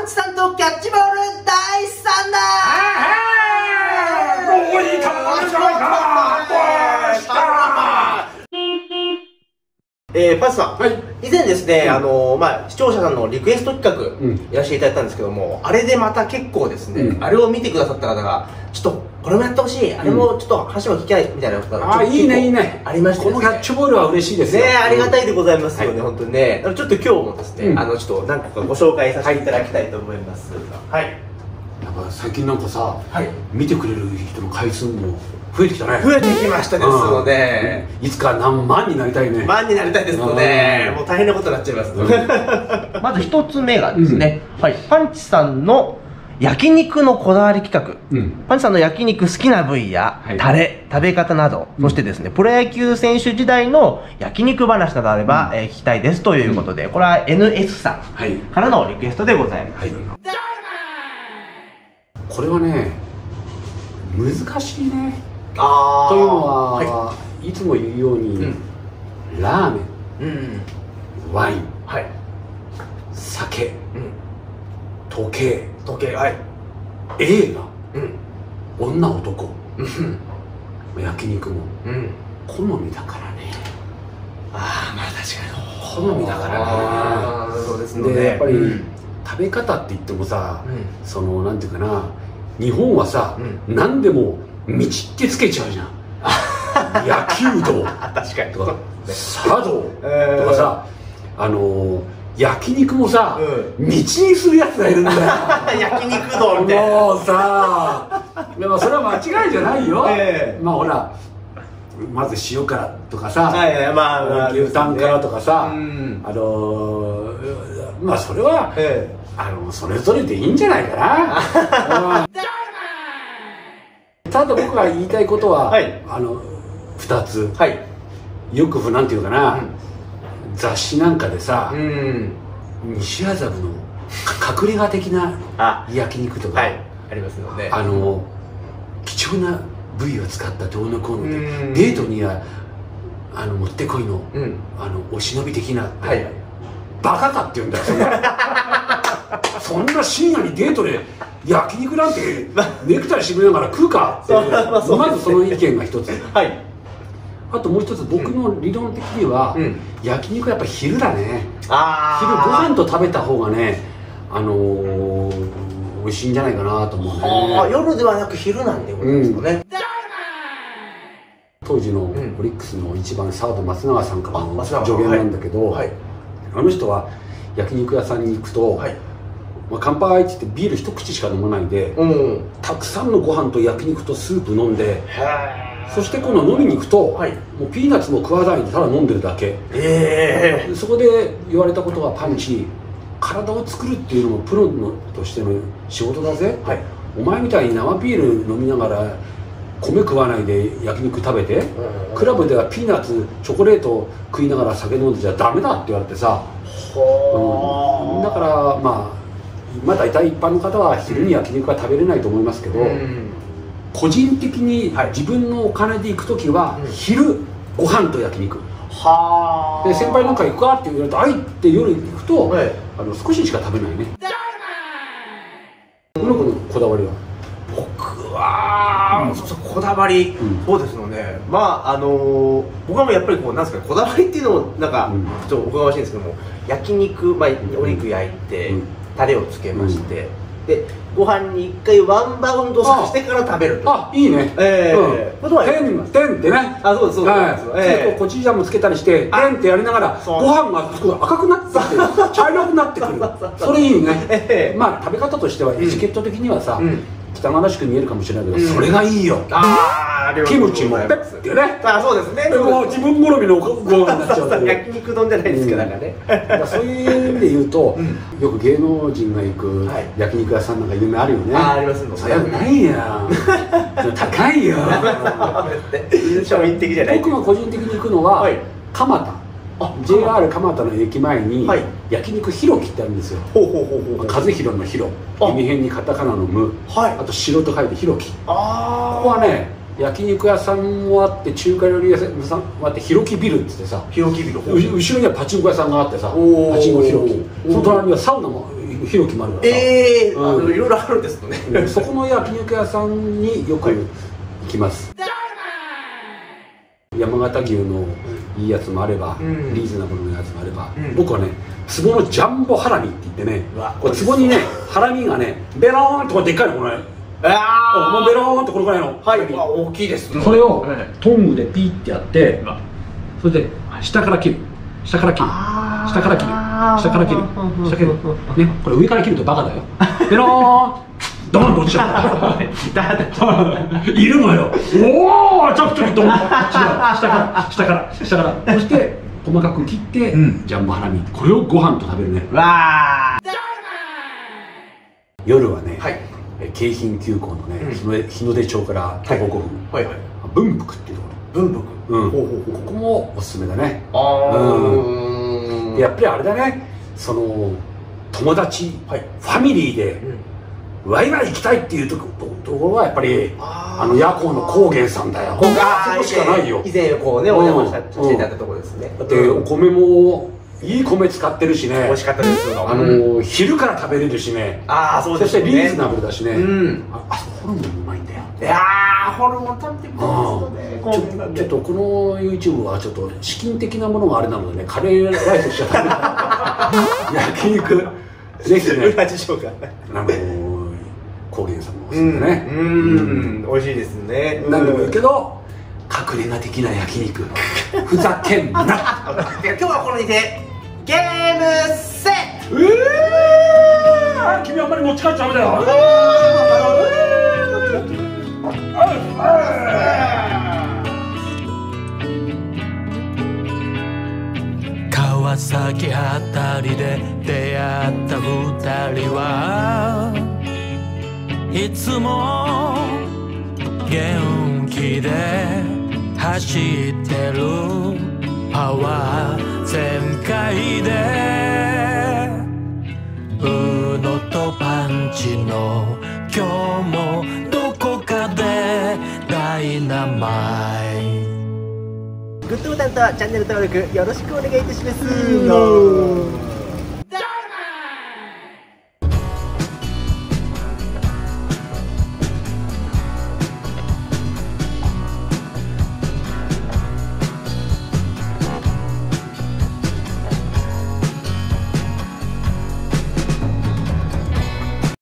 ンチさんとキャッチボール第3弾。パンチさん、はい、以前ですね、視聴者さんのリクエスト企画やらせていただいたんですけども、あれでまた結構ですね、あれを見てくださった方がちょっとこれもやってほしい、あれもちょっと話も聞きたいみたいなことがいいねいいねありまして、 このキャッチボールは嬉しいですね。ありがたいでございますよね、本当にね。ちょっと今日もですね、ちょっと何個かご紹介させていただきたいと思います。はい。 なんか最近なんかさ、見てくれる人の回数も増えてきたね。 増えてきましたですので、 いつか何万になりたいね。 万になりたいですので、もう大変なことになっちゃいます。まず一つ目がですね、パンチさんの焼肉のこだわり企画。パンチさんの焼肉好きな部位やタレ、食べ方など、そしてですね、プロ野球選手時代の焼肉話などあれば聞きたいですということで、これは NS さんからのリクエストでございます。 これはね、難しいね。というのは、いつも言うように、ラーメン、ワイン、酒、時計、映画、女男、焼肉も好みだからね。 まあ確かに好みだからね。 そうですね。 でやっぱり食べ方って言ってもさ、そのなんていうかな、日本はさ、何でも道ってつけちゃうじゃん。焼きうどん確かにとか茶道とかさ、焼肉もさ、道にするやつがいるんだよ。 焼肉丼みたいな。 もうさ、でもそれは間違いじゃないよ。まあほら、まず塩からとかさ、牛タンからとかさ、まあそれはそれぞれでいいんじゃないかな。ただ僕が言いたいことは2つ。よくなんていうかな、雑誌なんかでさ、西麻布の隠れ家的な焼肉とかありますよね。 貴重な部位を使ったどうのこうので、デートにはもってこいのお忍び的なバカかって言うんだよ。そんな深夜にデートで焼肉なんてネクタイ締めながら食うかって、まずその意見が一つ。あともう一つ、僕の理論的には焼肉はやっぱ昼だね。昼ご飯と食べた方がね、美味しいんじゃないかなと思うね。 夜ではなく昼なんでございますかね。 当時のオリックスの一番サード松永さんからの助言なんだけど、あの人は焼肉屋さんに行くと、乾杯って言ってビール一口しか飲まないで、たくさんのご飯と焼肉とスープ飲んで、そして今度飲みに行くと、もうピーナッツも食わないでただ飲んでるだけ。そこで言われたことは、パンチ、体を作るっていうのもプロとしての仕事だぜ。お前みたいに生ビール飲みながら米食わないで焼肉食べて、クラブではピーナッツチョコレート食いながら酒飲んでちゃダメだって言われてさ、だからまあ大体一般の方は昼に焼肉は食べれないと思いますけど、個人的に自分のお金で行く時は昼ご飯と焼肉で、先輩なんか行くかって言われて「あい」って夜行くと少ししか食べないね。この子のこだわりは？ 僕はこだわり、そうですよね。僕はもうやっぱりなんですか、こだわりっていうのもなんかちょっとお伺いしいんですけども、焼肉、お肉焼いてタレをつけまして、でご飯に一回ワンバウンドさせてから食べると。 いいね。 ことはテンってね。 そうですそうです。 コチュジャンもつけたりしてテンってやりながら、ご飯が赤くなってきて茶色くなってくる。それいいね。まあ食べ方としてはエチケット的にはさ、汚らしく見えるかもしれないけど、それがいいよ。キムチもペッってね。 そうですね。 自分好みのご飯になっちゃう。 焼肉丼じゃないですか、なんかね。 そういう意味で言うと、よく芸能人が行く焼肉屋さんなんか有名あるよね。 ありますね。 それはないや。高いよ。 庶民的じゃない。 僕が個人的に行くのは蒲田。JR 蒲田の駅前に焼肉ひろきってあるんですよ。和弘の弘、意味変にカタカナの無、あと城と書いてひろき。ここはね、焼肉屋さんもあって中華料理屋さんもあって、ひろきビルって言ってさ、後ろにはパチンコ屋さんがあってさ、パチンコひろき、その隣にはサウナも広くもあるからさ、 いろいろあるんですね。 そこの焼肉屋さんによく行きます。山形牛のいいやつもあれば、リーズナブルなやつもあれば、僕はね、壺のジャンボハラミって言ってね、壺にね、ハラミがね、ベローンとこれでっかいの、これ。もうベローンとこれぐらいの。 はい、大きいです。 それをトングでピーってやって、それで下から切る。下から切る。下から切る。下から切る。下から切る。ね、これ上から切るとバカだよ。ベローン。ドンと落ちちゃった。いるのよ。おお、ちょっとドン。違う。下からそして細かく切ってジャンボハラミ、これをご飯と食べるね。 わあ。 夜はね、京浜急行のね、日の出町から徒歩5分、文福っていうところ。文福。ここもおすすめだね。やっぱりあれだね、その友達、ファミリーでワイワイ行きたいっていうところはやっぱり夜行の高原さんだよ。そこしかないよ。 以前こうね、お邪魔させていただいたところですね。 だってお米もいい米使ってるしね。 美味しかったです。 昼から食べれるしね。 そうですね。 そしてリーズナブルだしね。あそこホルモンうまいんだよ。 いやー、ホルモン食べてみたいですよね。 ちょっとこの YouTube はちょっと資金的なものがあれなのでね、カレーライスしちゃダメ。焼肉ぜひね、 裏事情が高原さんもおすすめね。 美味しいですね。 何でもいいけど隠れ家的な焼肉、ふざけんな。 今日はこれにてゲームセット。 君あんまり持ち帰っちゃダメだよ。 川崎あたりで出会った二人はいつも元気で走ってる、パワー全開でウノとパンチの今日もどこかでダイナマイト。 グッドボタンとチャンネル登録よろしくお願いいたします。